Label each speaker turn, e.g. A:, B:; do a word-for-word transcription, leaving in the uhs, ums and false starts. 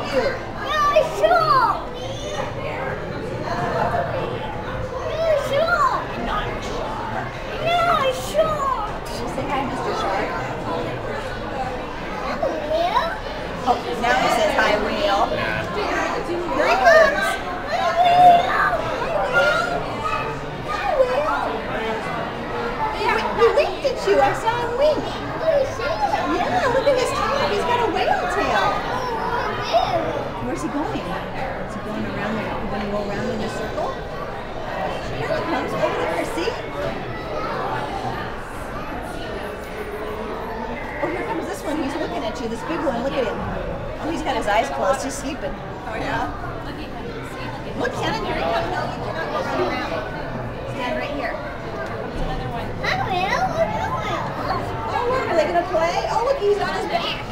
A: you.
B: Yeah, sure. Yeah, sure.
C: Not sure.
B: Yeah, sure.
A: Say hi, Mister Shark.
B: Yeah.
A: Oh, now he says hi, Wheel. Here he comes. He winked at you. I saw him wink. Yeah, look at his tail. He's got a whale tail. Where's he going? Is he going around the, going to go around in a circle? Here he comes, over there, see? Oh, here comes this one. He's looking at you, this big one. Look at him. Oh, he's got his eyes closed. He's sleeping. Oh, yeah? Look, Shannon, here he comes. No, you cannot go run around. Stand right here.
B: I will.
A: Oh, look, are they going to play? Oh, look, he's on his back.